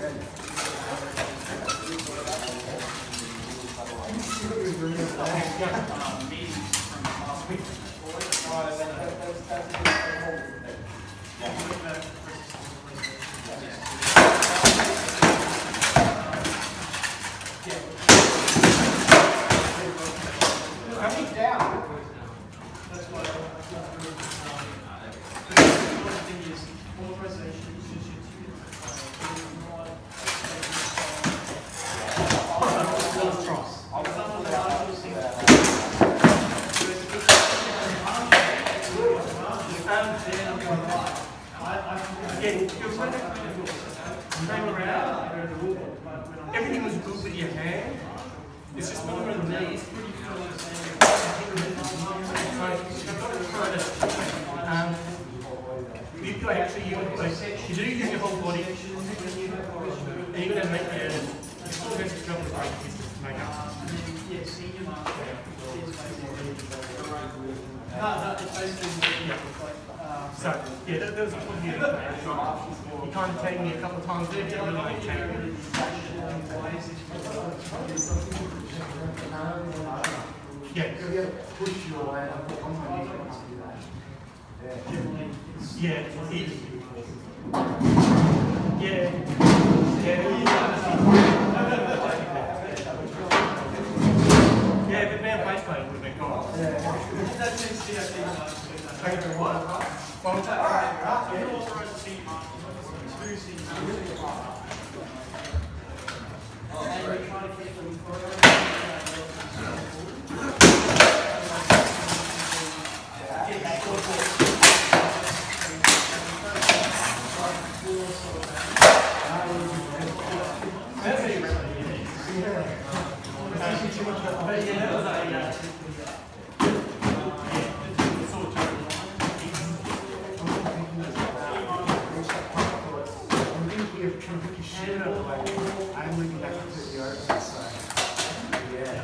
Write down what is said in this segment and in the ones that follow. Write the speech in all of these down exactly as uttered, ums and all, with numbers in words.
Everything was good with your hand. It's just more of the knees. Um, you do actually, you, you do use your whole body. And you're going to make your, your full best job with great business to make up. So, yeah, that, that was a good unit. You kind of tagged me a couple of times there, but you really like tagging. Yeah. Push you away. Yeah. It, yeah. Yeah. Yeah, but man, base plate would have been cool. Okay, what? Well, you authorise the senior master. Two senior masters. And we're trying to keep them I'm looking back to the art side. Yeah.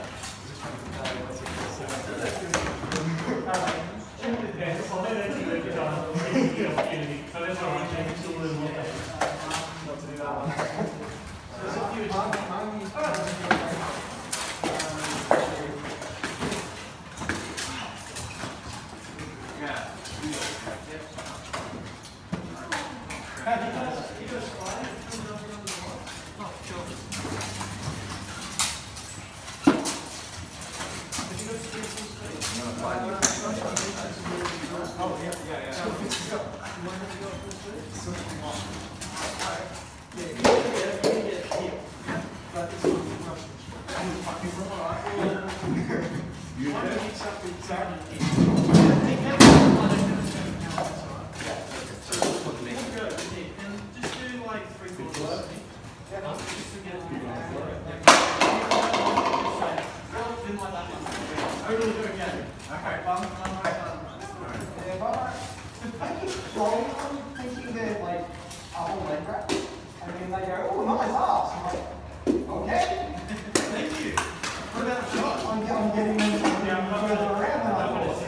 Oh, yeah, yeah, yeah. Thinking that like a whole leg wrap, and then they go, oh, nice ass. I'm like, okay. Thank you. What about the shot? I'm, I'm getting them further around than I thought.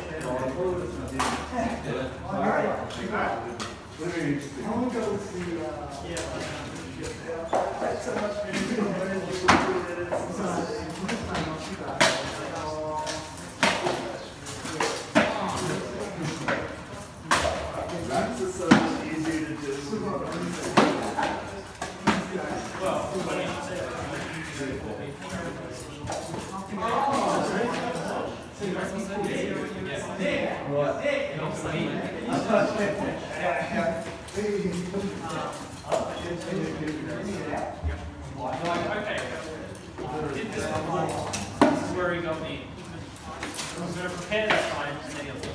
I'm very. I want to go with the. Uh, yeah. That's so much That's so much easier to do. Well, okay. Did this before. This is where he got me. I was going to prepare that time and then he'll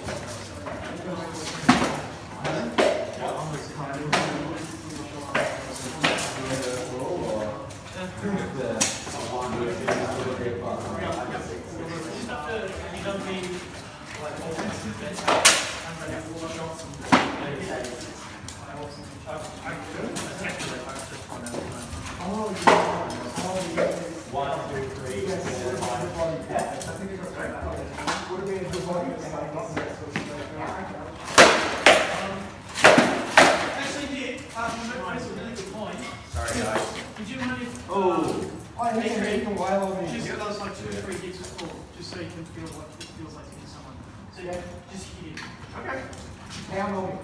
one, two, three, four, five. Actually, Nick, um, you raised a really good point. Sorry, guys. and he can, he can wail on me. Just does like two or three hits of full, just so you can feel like it feels like hitting someone. So yeah, just hit him. Okay. Pound on me.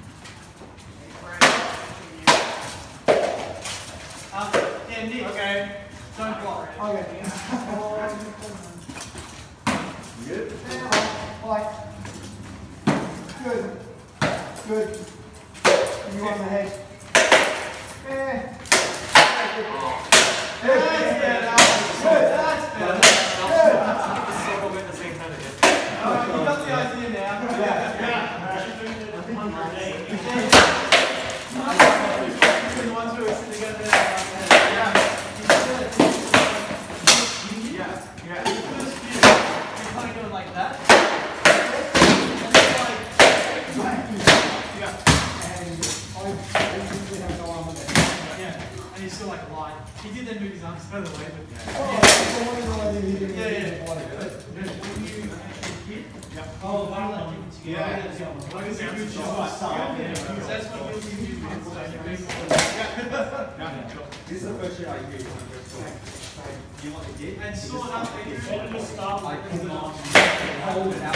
Um, yeah, Nick. Okay. Don't block. Okay. Good? Like. Good. Good. You on the head. Eh. Good. Good. That's better. Oh, you got the idea now. Yeah. Yeah. The ones who are sitting together. Yeah. Yeah. Yeah. The first few, you kind of go like that. And then like, yeah. Yeah. And he's still like alive. He did then move his arms further away, but yeah. Yeah, yeah. When you actually hit, oh, I like it together. Yeah. Like it's a good shot. That's what you'll give you. This is the first shit I use. You want to get? And sort out the start I cannot hold it out.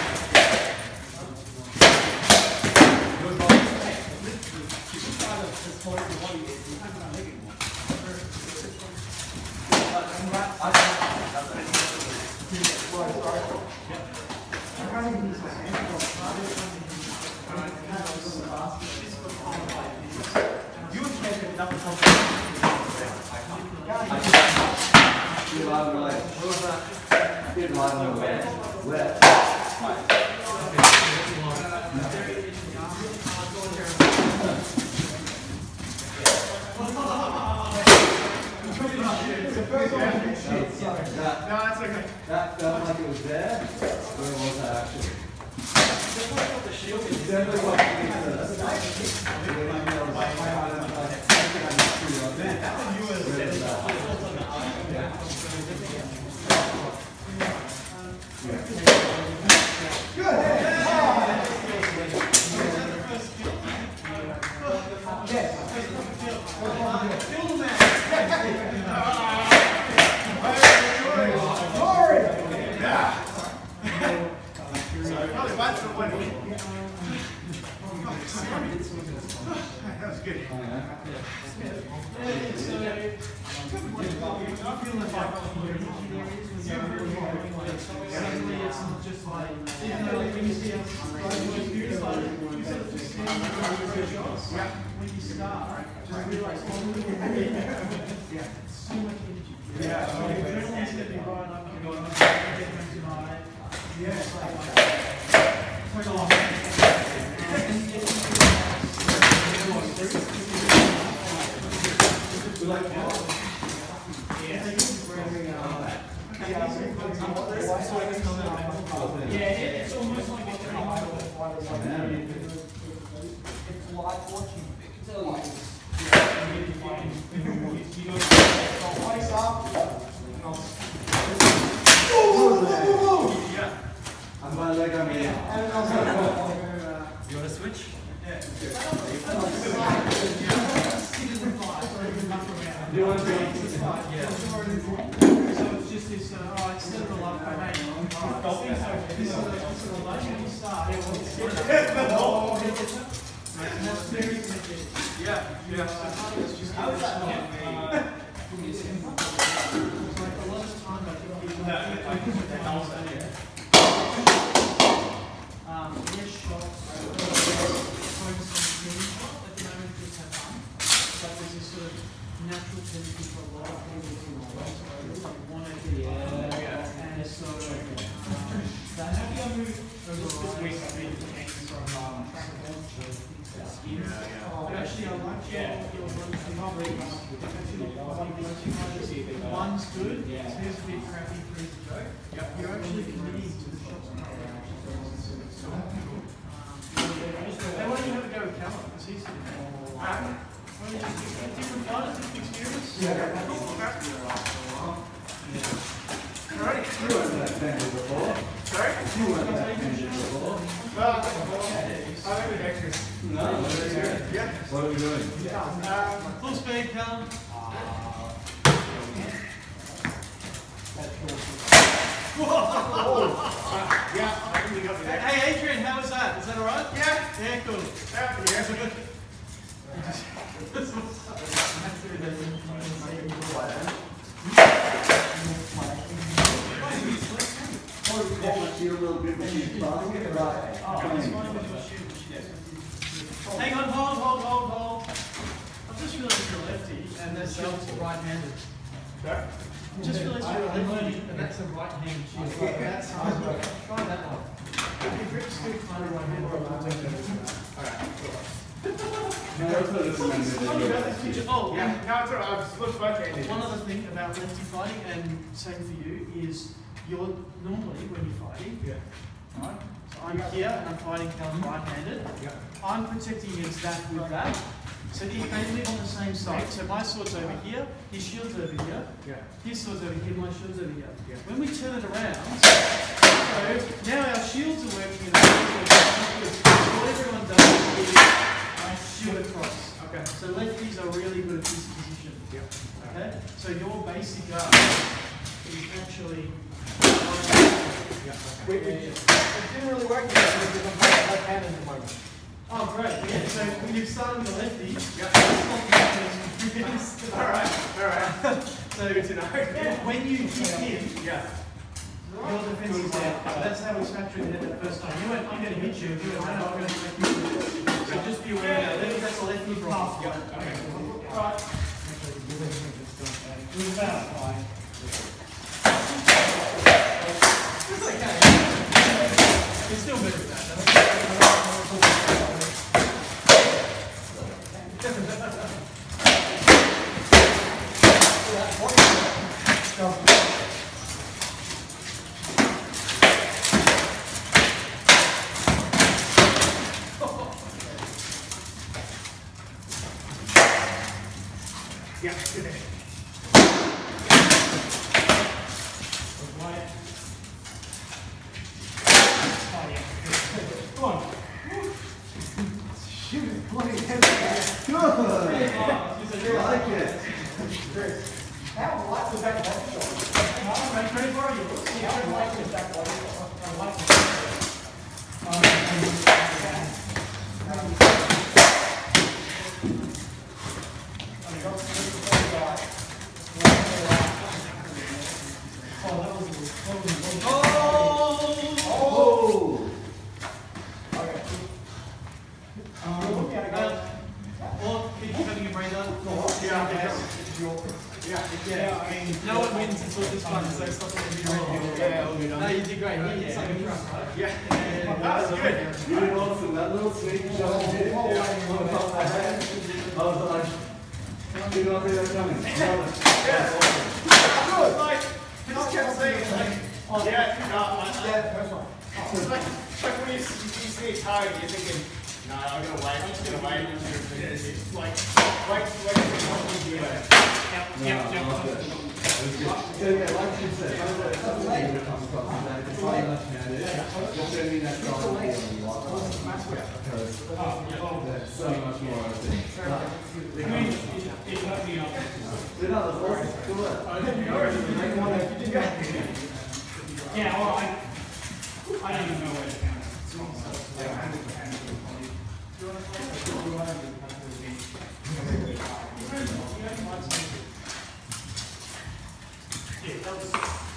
That felt like it was there. Where was that actually? It's definitely what it One's good, two's a bit crappy, three's a joke. Yep. You're actually committing to the shots. They want you to have a go with Callum, because he's sitting there. Different fighters, different experience. Yeah. Alright. You weren't that bad before. Sorry? You weren't that bad before. No, I remember extras. No, yeah. What are we doing? Um, full speed, Callum. That's short. Yeah, I think we got me there. Hey, Adrian, how was that? Is that all right? Yeah. Yeah, cool. Yeah, yeah. Hang on, hold, hold, hold, hold. I've just realised you're a lefty and that's right-handed. Sorry? I've just realised you're a lefty and that's a right-handed shield. That's hard. Try that one. Your grip's still kind of right-handed. Funny about this picture. Oh, Yeah, no, it's alright. I've split both handed. one other thing about lefty fighting, and same for you, is you're normally when you're fighting, Yeah. right? So I'm here and I'm fighting Cal's right-handed. Yeah. I'm protecting against that with that. So they, they live on the same side. So my sword's over here, his shield's over here, Yeah. his sword's over here, my shield's over here. Yeah. When we turn it around, so now our shields are working in the what everyone does is shield across. Okay. So lefties are really good at this position. Yeah. Okay? So your basic guard is actually Yeah. We, we, it didn't really work because I'm playing left-handed at the moment. oh great, yeah. So when you've started with a lefty, Yeah. yes. Alright, alright. So Good to know. when you hit him, Yeah. your defense is down. So that's how we factored it in the first time. You went, I'm going to hit you. You went, no, no, I'm going to make you do this. So just be aware of that. That's a lefty problem. Yeah. Okay. Right. It's okay. It's still better than that. Yeah. Good. Come on. Shoot it, bloody head. Oh, Like it. How like was that body shot? I'm ready for you. How like was that body shot? I like it. Oh! Okay. Or keep having a breather. Yeah. Yeah. Yeah. I mean, no one wins until this one, so it's not going to be ready. Yeah, all good. No, you did great. Yeah, it's like a trust, right? Yeah. Yeah. That was good. You did awesome. That little sneak shot you did on top of my head. I was like, did not see that coming. That's awesome. Good. Like, I just kept saying, like, oh, yeah, no, I, Yeah, first one. It's like, it's like when you, you see a target, you're thinking, no, I'm gonna wait, I'm just gonna wait. It's like, wait, wait, wait, wait, wait. Yep, yep, yep. So yeah, like you said, it's something that you come across today. It's very much now. Just sending that shot on the because there's so much more I think. You know, that's awesome. Cool. Make one that you did. Yeah, well, I, I don't even know where to count it. Yeah, that was.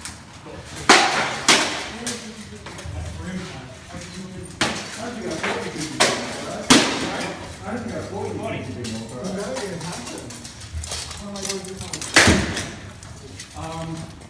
I don't think I thought you could do more, right? I don't think I thought you could do more, right? No, you have to. Um,